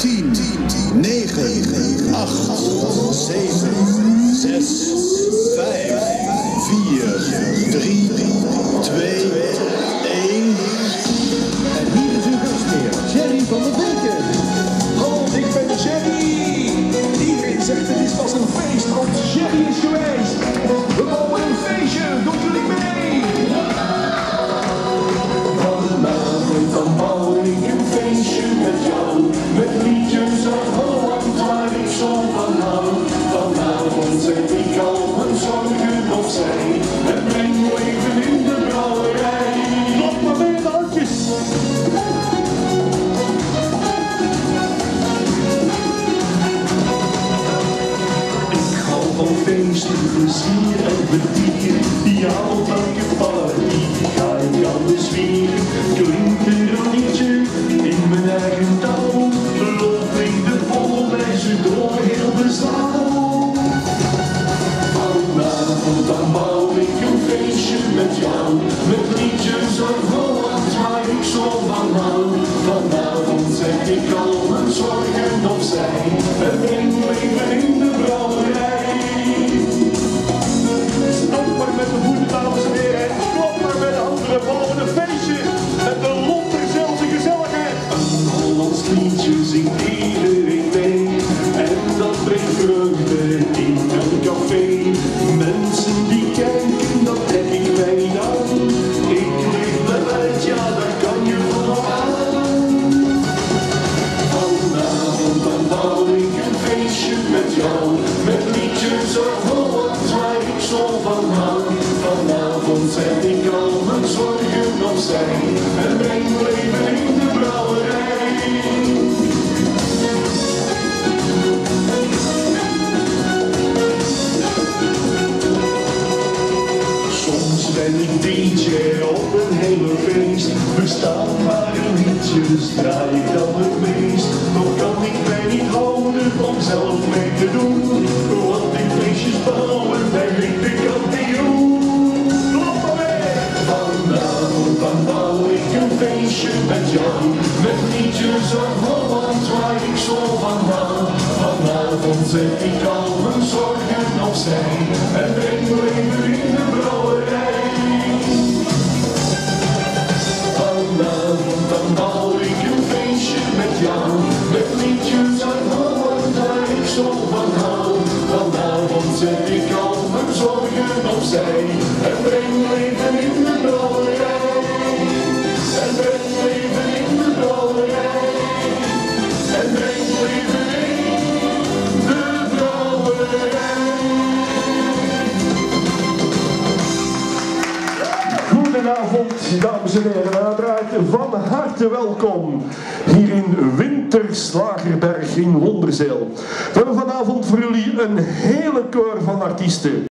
10, 9, 8, 7, 6, 5, 4, 3, 2, 1. En hier is uw gastheer, Jerry van der Beken. Hallo, ik ben Jerry. Iedereen zegt het is pas een feest als Jerry is geweest. We bouwen een feestje, doen jullie mee? Vanavond dan bouw ik een feestje met jou. Met liedjes uit Holland waar ik zo van hou. Vanavond zet ik al mijn zorgen opzij. En breng leven in de brouwerij. Klap maar mee de handjes. Van feesten, plezier en vertier, die houdt elke party, ga ik alles weer. Klinkt er een liedje in mijn eigen taal, loop ik de volle wijze door heel de zaal. Vanavond dan bouw ik een feestje met jou, met liedjes uit Holland waar ik zo van hou. Vanavond zet ik al mijn zorgen opzij en breng leven in de brouwerij. Met de voeten, dames en heren, klop maar met de handen, we bouwen een feestje met de Londerzelse gezelligheid. Een Hollands liedje zingt iedereen mee en dat brengt vreugde in een café. Mensen die kijken, dat trek ik mij aan. Ik lig eruit, ja, daar kan je vanaf aan. Vanavond dan bouw ik een feestje met jou, met liedjes uit Holland waar ik zo van hou. Vanavond zet ik al mijn zorgen opzij en breng leven in de brouwerij. Soms ben ik DJ op een hele feest, bestaan maar een liedjes, draai ik dan het meest. Nog kan ik mij niet houden om zelf mee te doen, want die feestjes bouwen ben ik de kampioen. Dan bouw ik een feestje met jou, met liedjes uit Holland waar ik zo van hou. Vanavond zet ik al mijn zorgen opzij en breng leven in de brouwerij. Vanavond dan bouw ik een feestje met jou, met liedjes uit Holland waar ik zo van hou. Vanavond zet ik al mijn zorgen opzij en breng leven in de brouwerij. En breng leven in de brouwerij. En breng leven in de brouwerij. Goedenavond, dames en heren. Uiteraard van harte welkom hier in Winterslagerberg in Londerzeel. We hebben vanavond voor jullie een hele koor van artiesten.